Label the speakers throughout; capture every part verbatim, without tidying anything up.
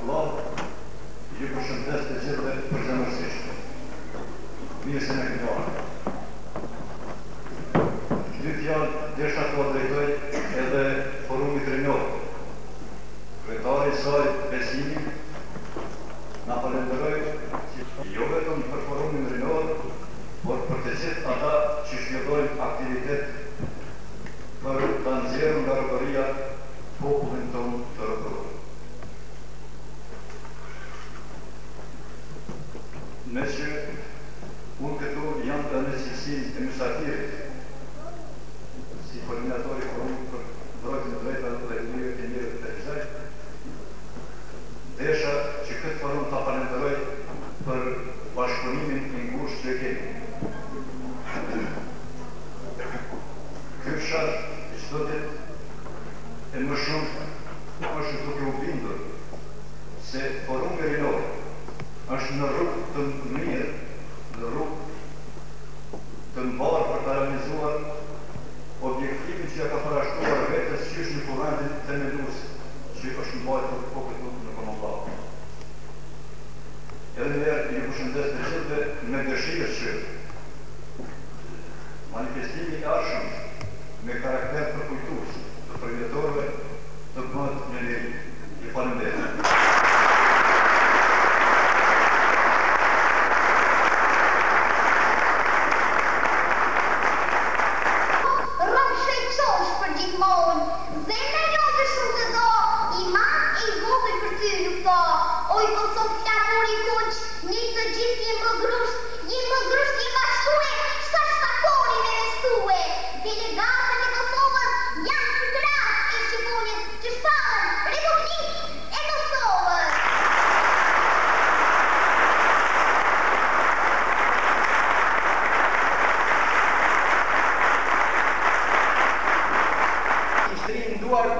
Speaker 1: popular, ju përshëndes të gjithëve përzemërsisht. Mirë se në këndoar. Dy fjalë desha t'u drejtoj edhe forumit rinjor. Kryetari i saj Besimi na falenderoj jo vetëm për forumin rinjor, por për të gjithë ata që shkëndojnë aktivitet për të nxjerrur nga robëria popullin tonë të robëror. Me që unë këtu jam të nësjësin e mësatirit, si koordinatori forumit për mbrojtjen e drejtave dhe ligjeve të njerëzve të Rizaj, desha që këtë forum ta falenderoj për bashkëpunimin e ngushtë që kemi. Ky fshat çdo ditë e më shumë është duke u bindur se forumi rinor është në rrugë të mirë, në rrugë të mbarë për të realizuar objektivin që ja ka parashtuar vetës që është një kuvendin themelues që është mbajtur po këtu në Komandallë. Edhe njerë ju përshëndes të gjithëve me dëshirë që manifestimi i arshëm me karakter të kujtues të përvjetorëve të bëhet në liri. I falenderoj.
Speaker 2: Oj, po sot flakur i kuq, një të gjithë një më grusht, një më grusht një bashkue, shka shtakoni me restue. Delegatët e Kosovës janë të gratë e shqiponit që shpallën Republikë e Kosovës.
Speaker 3: Ishtëri nduar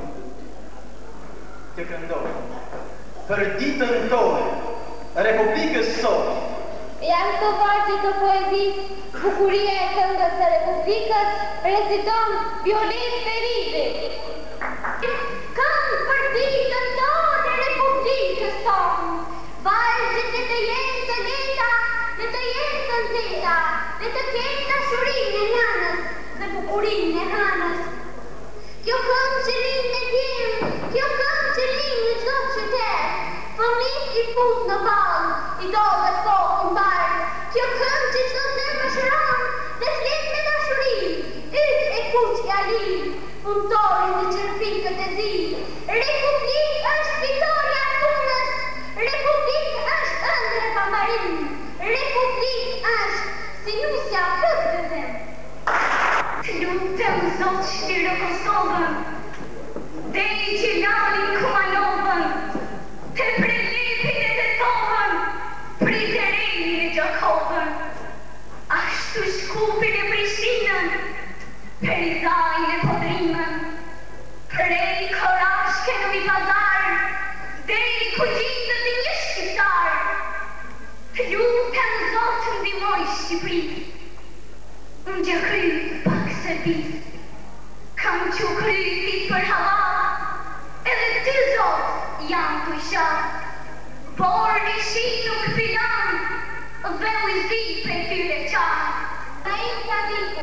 Speaker 3: të këndohë për ditën tonë, Republikës sot.
Speaker 4: Janë të vargje të poezis, bukuria e këngës e Republikës, rezidon Violet Feridi.
Speaker 2: Këngë për ditën tonë, Republikës tonë, vajzët e të jenë të leta, dhe të jenë të nxehta, dhe të kenë dashurinë e nanës dhe bukurinë e hanës. Kjo këngë që rinë në djemë, kjo këngë që rinë në çdo qytet, fëmijë i fut në ballë, i dohet kokën barë. Kjo këngë që çdo zemër shëron dhe flet me dashuri, yt e kuq i alin, punëtorin në qërfikët e zi. Republikë është fitoria e punës, Republikë është ëndër e pambarin, Republikë është sinusja këtë gëzim.
Speaker 5: Të lutem Zot shtirë Kosovën, deri që lalin Kumanovën, të prelepin e të tohën, për i terenin e Gjakovën, ashtu shkupin e Prishtinën, për i zajnë e Podrimën, prej korashke në mi pazar, deri kugjitët i një shqiptar. Të lutem Zot të ndihmoj Shqipëri, unë gjë kry pak servis, kam që kry fit për hava, edhe ty Zot jam të isha, por në shi nuk pilan, dhe u zi për tyre qanë.
Speaker 2: A i të ditë.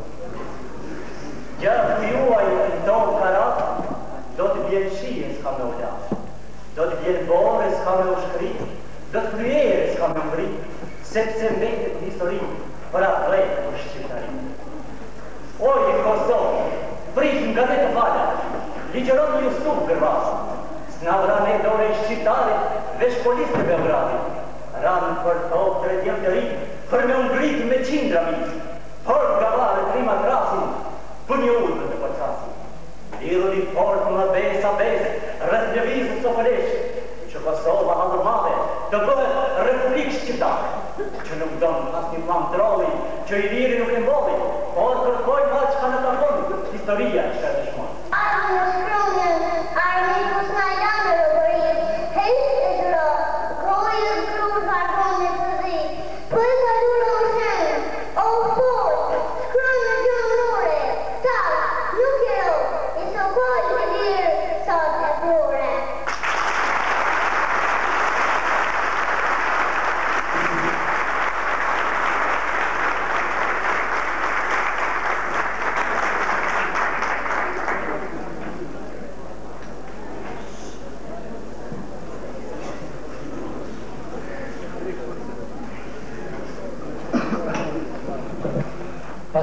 Speaker 6: Gjërë të juaj në tonë karat, do të bjenë shije s'ka me u lash, do të bjenë bore s'ka me u shkri, do të kryere s'ka me mbri, sepse mbetet në histori për atë drejtë për shqiptarin. Oj, në Kosovë, prishën nga të të falat, ligjeron një stupë gërvasë, s'na vrane dore i shqiptarit dhe shpolisë të Beogradit, ranë për tokë të redjem të ri, për me ungrit me qindra misë, por nga varë të rima krasin, për një ullë të përcasin. Lidhë një portë më besa besë, rrës një vizë së përeshë, që Kosova halërmave të bëhet Republikë Shqiptare, që nuk donë as një plan trolli, që i liri nuk e mboli, por kërkoj ma që ka në takoni, historia që ka të shmonë.
Speaker 2: Armë në shkronën, armë i kusna janë rëvërit, hejtë e gjëra, krojë në kruë vargonë e përdi, për të dure o shenë, o pojë, shkronë në gjëmënore, ta, nuk e ro, i së pojë të dirë, sa të pure.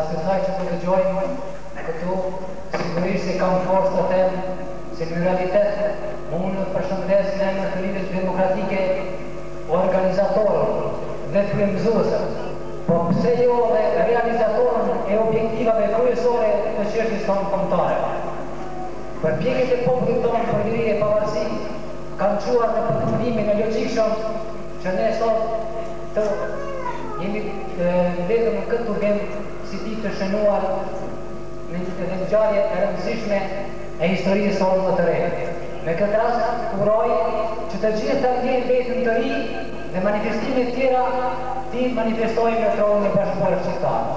Speaker 7: ascultaj që të dëgjojmë këtu, sigurisht se kam forës të them se në realitet më unë përshëndes në emër të Lidhjes Demokratike organizatorën dhe frymëzuesën, po pse jo dhe realizatorën e objektivave kryesore të çështjes tonë kombëtare. Përpjekjet e popullit tonë për liri e pavarësi kanë çuar në përfundimin e logjikshëm që ne sot të jemi vetëm në këtë tugim si pikë të shënuar në një ngjarje e rëndësishme e historisë tonë më të re. Në këtë rast uroj që të gjithë të ndjejnë vetën të ri dhe manifestimet tjera ti manifestojnë në tronin e Bashkëpunë Shqiptare.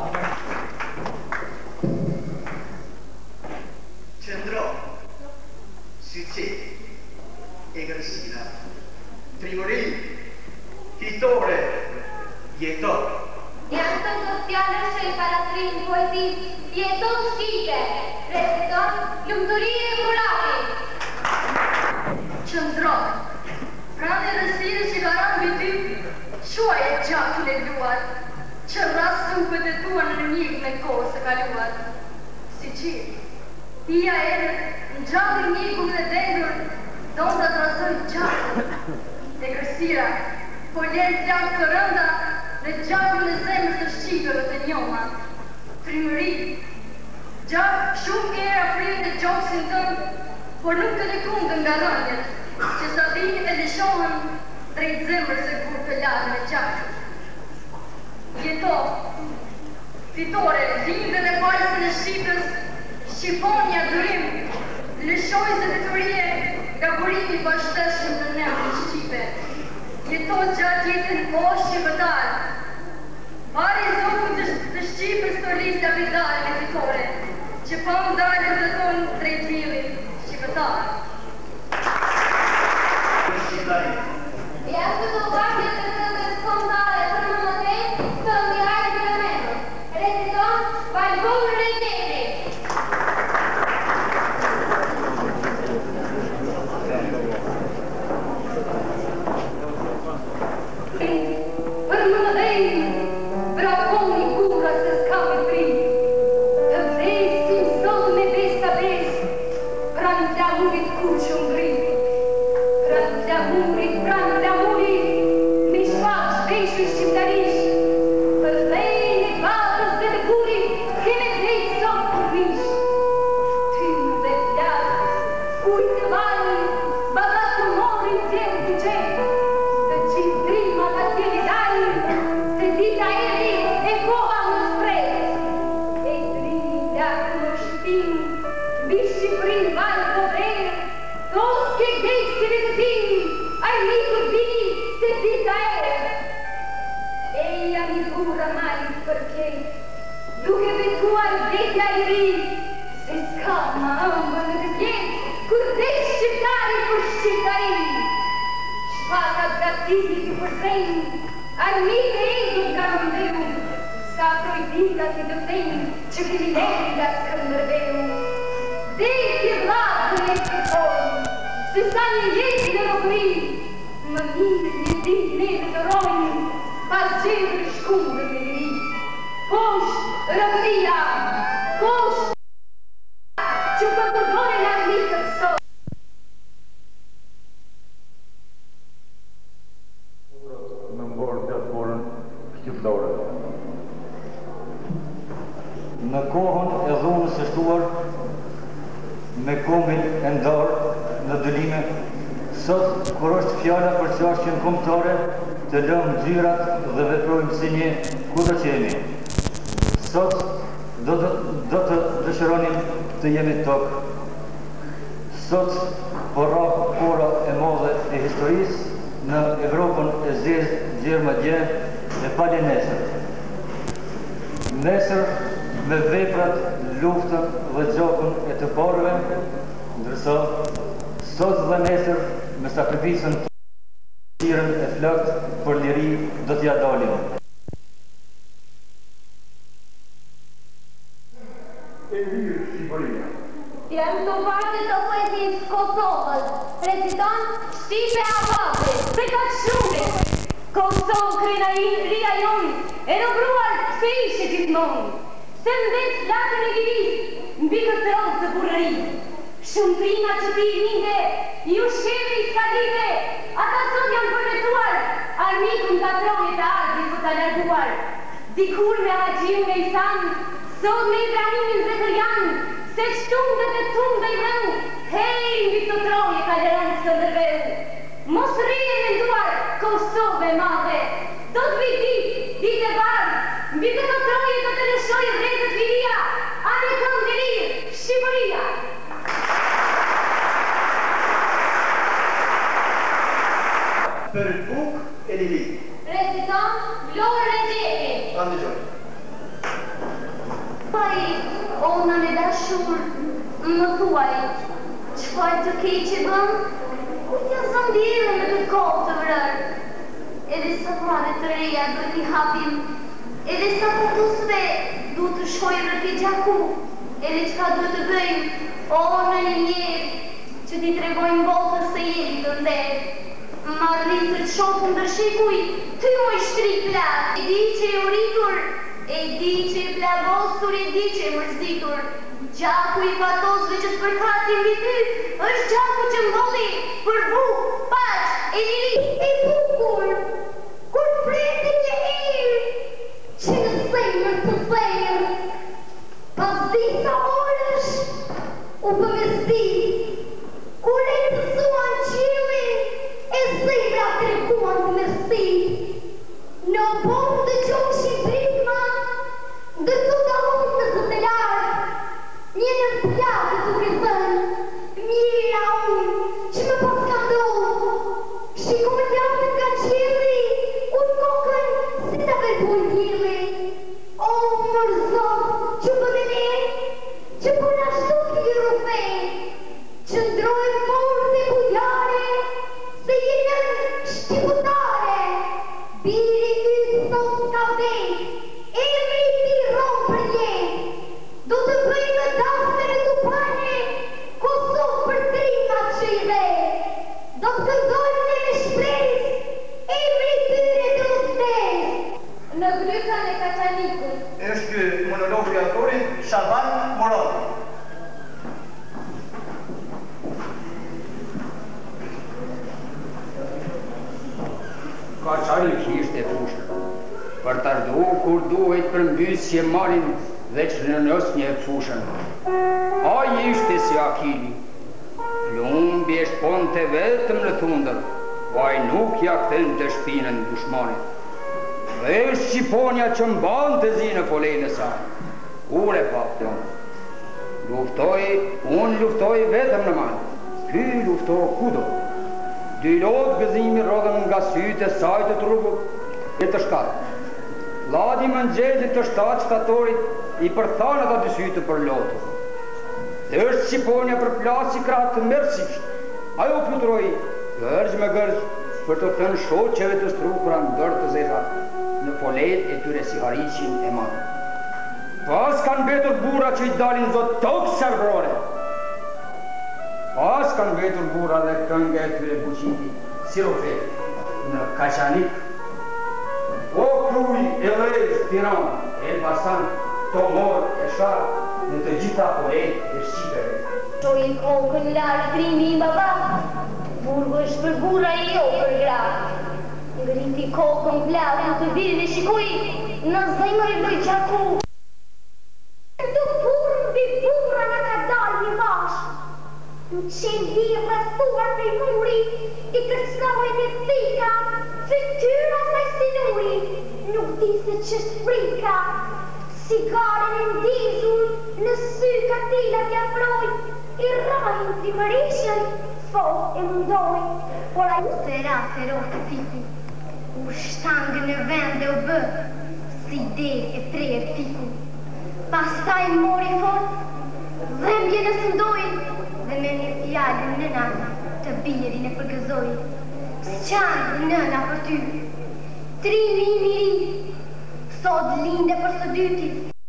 Speaker 3: Qëndro, succes, egërsira, trimëri, fitore, jeton.
Speaker 2: Janë të të fjallës që i paratrin poezis, jeton shkite, receton lumëturi e kurati.
Speaker 5: Qëndro, pranë e rësirë që ka ranë ty, shuaj e gjakën e luar, që rrasë supët e tua në njëgë me kohë së kaluar. Si qirë, tia erë, në gjakën njëgën dhe dendur, do të trasoj gjakën. E kërësira, po ljerë gjakë të rënda dhe gjakën e zemës të shqipëve të njoma. Frimëri, gjakë shumë kjera frinë e gjokësin tënë, por nuk të lekundën nga rëndjet, që sa vinë e lëshohen drejt zemrës e kur të larë me gjakë. Jeto, fitore, lindën e palësën e Shqipës, shqipon një durim, lëshoj se të të rije nga burimi bashtëshëm në nëmë në Shqipe. Jeto gjatë jetën o shqipëtar, pari zokën të, të Shqipës të rrisë kapital me fitore, që pa më dalë të tonë drejt milit shqipëtar.
Speaker 2: Jashtë të vakje të këtës kontare për më mëtej, të Mihajl Kërmenës, reciton Balbon Rejteri.
Speaker 5: Për më mëdej, brakoni kura se s'ka me pri, të vdesim sot me besa bes, pranë flamurit kur që ngri, pranë flamurit, pranë flamurit, me shfaq shpeshë shqiptarish, për dhejnë e batës dhe të kurit, keme dhejtë sot për mish. Tymë dhe flasë, ujtë të valë, babat të morin tjerë të qenë, të qitë drima të tjeli dalë, se dita eri e koha në shprejtë. E drita në shpinë, bi Shqipërin valë po drejë, thosë ke gejtë të tinë, ai të dini se dita eri. Eja mi gura malit për kejtë, duke betuar vetja i ri, se s'ka ma ëmbë në të kjetë, kur dhe shqiptari për shqiptari. Shpakat gatiti të përzejnë, armite e du nga rëndeu, s'ka projdita të dëfejnë, që krimineri nga Skënderbeu. Dhe të vlatë në të kohë, se sa një jetë në rogri, më mirë një ditë ne të rojnë, pas gjendër shkumbë me liri. Kosh, rëvria, kosh, që përpërdojnë në armitët sot.
Speaker 1: Në mborë gjatë forën shqiptore. Në kohën e dhunës së shtuar, me kombin e ndarë në dëlime, sot kur është fjala për çështjen kombëtare, të lëmë gjyrat dhe veprojmë si një kudo që jemi. Sot do të, do të dëshironim të jemi tokë. Sot po rrah pora e madhe e historisë në Evropën e zezë gjerë më dje e pali nesër. Nesër me veprat, luftën dhe gjokën e të parëve, ndërsa sot dhe nesër me sakrificën të tirën e flakt për liri do t'ja dalim.
Speaker 8: E lirë Shqipëria.
Speaker 2: Janë të varte të poezisë Kosovës, reciton Shqipe Abate, se ka shumit. Kosovë krena i ria jonë, e në bruar pëse ishe gjithmonë.
Speaker 4: se mbetë lakën e divisë, mbi këtë tronë të burërisë. Shumë prima që ti i linde, ju shefi i skalite, ata sot janë përvetuar, armikun patronit e ardhi sot të larguar. Dikur me Haxhiun e Isan, sot me Ibrahimin Zekërjan, se shtumbët e tumbë i rëu, hej mbi të troje ka lërën Skënderbeu. Mos rrije menduar Kosovë e madhe, do të vi ditë, ditë e bardhë, mbi këtë troje do të lëshoj rrezët liria, anë këmbë e lirë, Shqipëria.
Speaker 3: Për buk e liri.
Speaker 4: Reciton Vlorë Rexhepi.
Speaker 3: Ande gjoj.
Speaker 2: Pai, ona me dashur, më thuaj, çfarë të keqe bëm? Ku t'ja zëndire me të kohë të vrërë? Edhe sa prane të reja duhet t'i hapim, edhe sa përtusve duhet të shkojë rëke gjaku, edhe qka duhet të bëjmë, o në një njerë, që t'i tregojmë botës se jemi të nderë. Ma rritë të shokën dhe shikuj, ty moj shtri plak, e di që e uritur, e di që e plagosur, e di që e mërzitur. Gjaku i fatosve që s'përkatin mbi ty, është gjaku që mboli për buk, paq, e liri. E bukur, kur preti një erë, që në zemër të thejër, pas disa orësh, u pëmesti, kur e të suan qilin, e zemra të rekuan të mërsi. Në bomë të qoshin pritma, dhe të dalon të zëtë lartë, një në pjatë të këzën, mira unë që më pas ka ndohë, shikoj lafët nga qili, unë kokën si të verbojnë pjili. O, mërzot, që për me ne, që për në ashtu të rufe, që ndrojë forë dhe bujare, se jenën shqiputare, biri ytë sot ka vejtë, emri ti ronë për jetë, do të bëjmë dasme me të pane, Kosovë për trima që i dhe, do të këndojmë në me shpresë, emri tyre të ustesë.
Speaker 4: Në grykan e Kaçanikut.
Speaker 3: Është ky monologu i autorit Shaban Morati.
Speaker 9: Kaçanik ishte fushë, për të ardu kur duhet për mbys që marin dhe që në nës një fushën. Ai ishte si Akili, plumbi e shponte vetëm në thundër, vaj nuk ja kthen të shpinën dushmanit. Dhe Shqiponja që mban të zi në folejnë e saj, ure papë luftoj, unë luftoj vetëm në malë, ky luftoj kudo. Dy lotë gëzimi rodhën nga sytë e saj të trupët e të shkatë. Ladi më nxezit të shtatë shtatorit i përthanët atë dy sytë për lotë. Dhe është Shqiponja për plasi kratë të mërësisht. Ajo fluturoj gërgjë me gërgjë për të thënë shoqeve të strupra në dërë të zeza në folet e tyre si harishin e madhë. Pas kanë betur bura që i dalin zotë tokë servrore. Pas kanë vetur bura dhe kënge e tyre buqiti, si rofet, në Kaçanik. O kruj, e lejës, Tiran, Elbasan, Tomor, e Shar, në të gjitha polet e Shqipëve.
Speaker 2: Qojë kokën larë trimi i baba, burgu është për bura i jo për gra. Ngriti kokën plavën të virin e shikuj, në zemër i vloj qaku. Të burë mbi bura në ka dalë një bashkë. Në qenë hirë rëstuar për i muri, i kërcnojnë e thika, fytyra sa i sinuri, nuk di se qështë frika. Sigaren e ndizur, në sy ka tila t'ja froj, i rajnë trimërishën, fot e mundoj. Por a ju se ra feroh të fiku, u shtangë në vend dhe u bë, si del e prerë fiku. Pastaj mori fort, dhe mbje në sëndojnë, dhe me një fjallë nëna të birin e përgëzoj. S'qanë nëna për ty, tri mi miri, sot linde për së dyti.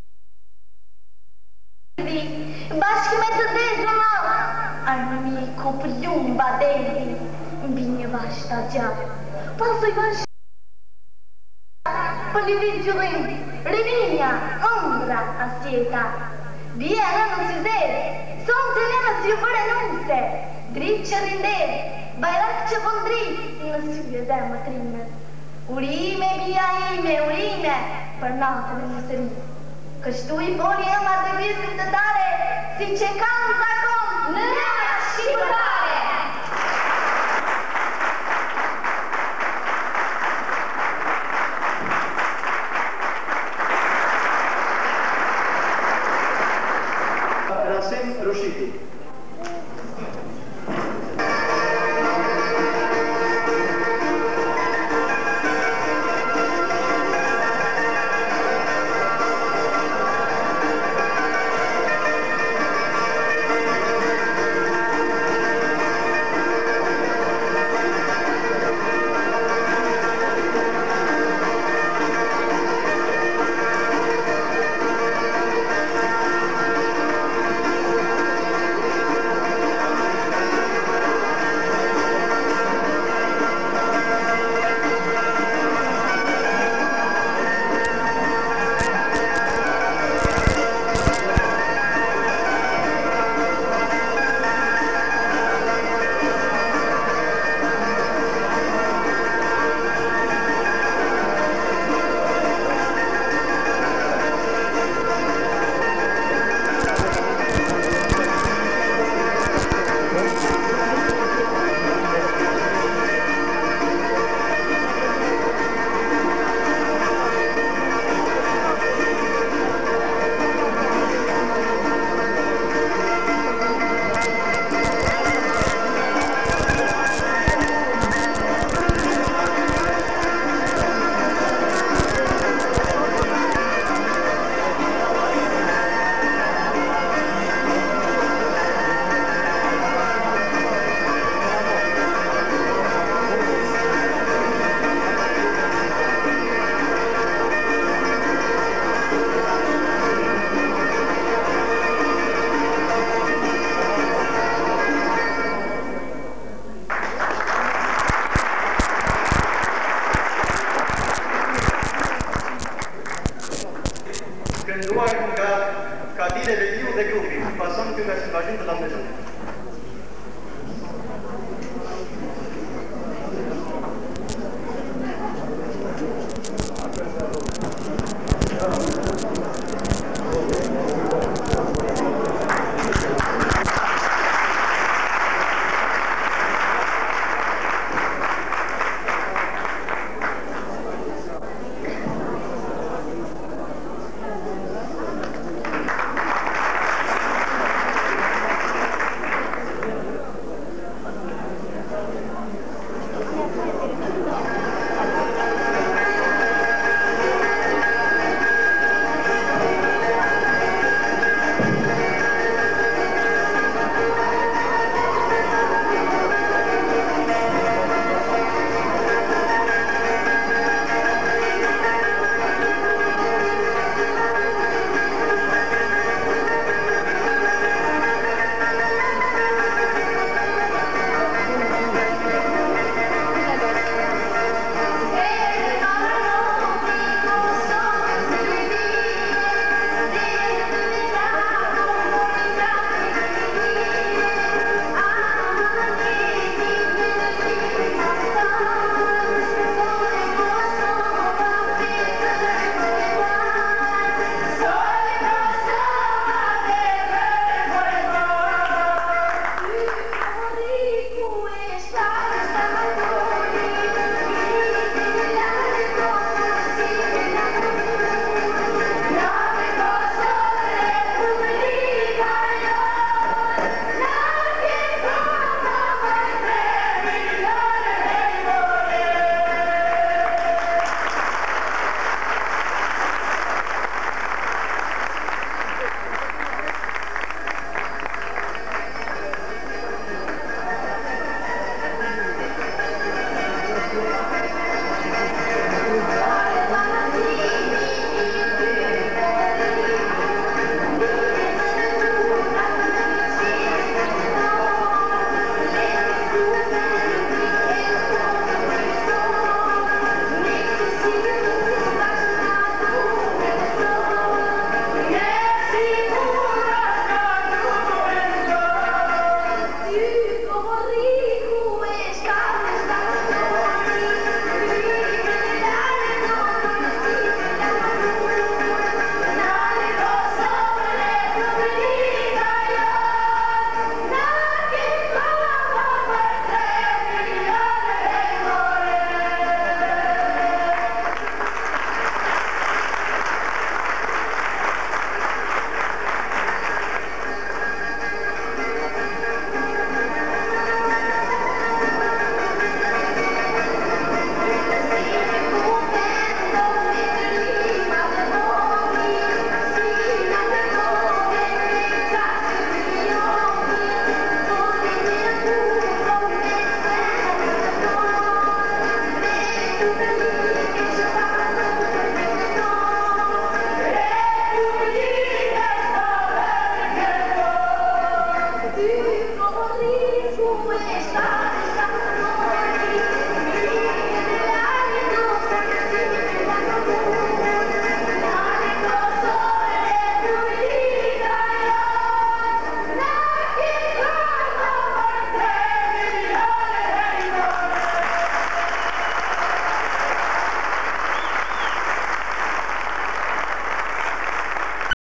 Speaker 2: Bashkë me të dezëma, armëmi e kopëllum badenti, mbi një bashkë të gjallë. Pasoj bashkë, për një vitë gjullim, rininja, ëndë, mura asjeta. Vi är en och syzer, som till en och syvare nonse. Dritt që rinder, bajrak që vëndrit, në syve dhe më trimet. Urime, bia ime, urime, për natën e mësëri. Kështu i boni e ma të visim të tare, si që kam